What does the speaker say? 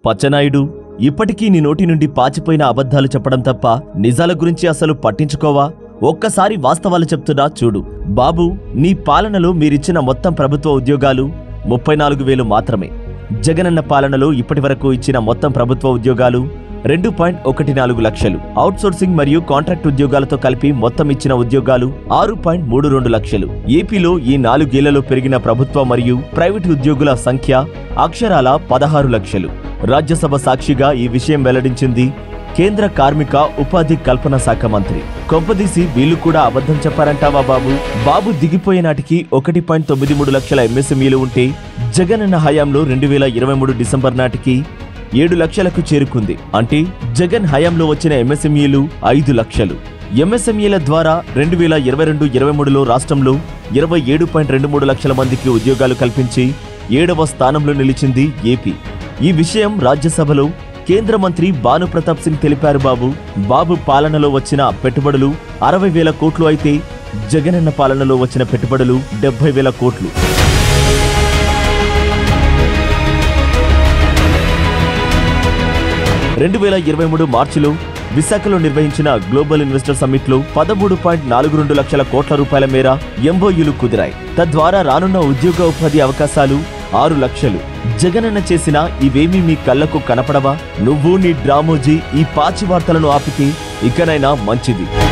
పచ్చనాయుడు, ఇప్పటికీ నీ నోటి నుండి పాచిపోయిన అబద్ధాలు చెప్పడం తప్ప నిజాల గురించి అసలు పట్టించుకోవా? ఒక్కసారి వాస్తవాలు చెప్తున్నా చూడు. బాబు, నీ పాలనలో మీరిచ్చిన మొత్తం ప్రభుత్వ ఉద్యోగాలు 34,000 మాత్రమే. జగనన్న పాలనలో ఇప్పటివరకు ఇచ్చిన మొత్తం ప్రభుత్వ ఉద్యోగాలు 2.14 లక్షలు. అవుట్సోర్సింగ్ మరియు కాంట్రాక్ట్ ఉద్యోగాలతో కలిపి మొత్తం ఇచ్చిన ఉద్యోగాలు 6.32 లక్షలు. ఏపీలో ఈ 4 ఏళ్లలో పెరిగిన ప్రభుత్వ మరియు ప్రైవేటు ఉద్యోగుల సంఖ్య అక్షరాల 16 లక్షలు. రాజ్యసభ సాక్షిగా ఈ విషయం వెల్లడించింది కేంద్ర కార్మిక ఉపాధి కల్పన శాఖ మంత్రి. కొంపదీసి వీళ్లు కూడా అబద్ధం చెప్పారంటావా బాబు? బాబు దిగిపోయే నాటికి 1.93 లక్షల ఎంఎస్ఎంఈలు ఉంటే జగనన్న హయాంలో 2023 డిసెంబర్ నాటికి 7 లక్షలకు చేరుకుంది. అంటే జగన్ హయాంలో వచ్చిన ఎంఎస్ఎంఈలు 5 లక్షలు. ఎంఎస్ఎంఈల ద్వారా 2022-23లో రాష్ట్రంలో 27.23 లక్షల మందికి ఉద్యోగాలు కల్పించి 7వ స్థానంలో నిలిచింది ఏపీ. ఈ విషయం రాజ్యసభలో కేంద్ర మంత్రి భానుప్రతాప్ సింగ్ తెలిపారు. బాబు పాలనలో వచ్చిన పెట్టుబడులు 60,000 కోట్లు అయితే జగనన్న పాలనలో వచ్చిన పెట్టుబడులు 70,000 కోట్లు. మార్చిలో విశాఖలో నిర్వహించిన గ్లోబల్ ఇన్వెస్టర్ సమ్మిట్ లో 13.42 లక్షల కోట్ల రూపాయల మేర ఎంఓయూలు కుదిరాయి. తద్వారా రానున్న ఉద్యోగ ఉపాధి అవకాశాలు 6 లక్షలు. జగనన్న చేసిన ఇవేమీ మీ కళ్లకు కనపడవా? నువ్వు నీ డ్రామోజీ ఈ పాచి వార్తలను ఆపితే ఇకనైనా మంచిది.